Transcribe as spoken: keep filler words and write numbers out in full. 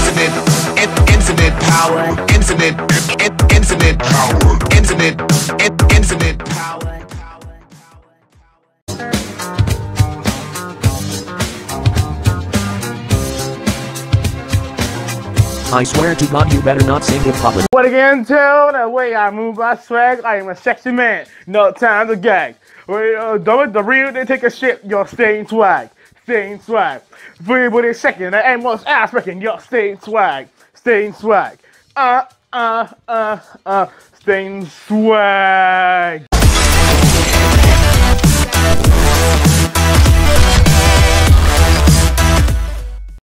infinite, in, infinite power, infinite, in, infinite power, infinite, in, infinite power. I swear to God, you better not sing hip hop. What again? Tell the way I move my swag. I am a sexy man. No time to gag. Wait, uh, don't the real they take a shit. You're staying swag, staying swag. Everybody second, the most ass wrecking. You're staying swag, staying swag. Uh, uh, uh, uh, staying swag.